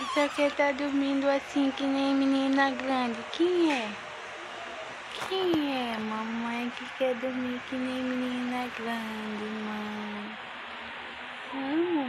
Só que tá dormindo assim que nem menina grande. Quem é? Quem é, mamãe, que quer dormir que nem menina grande, mãe?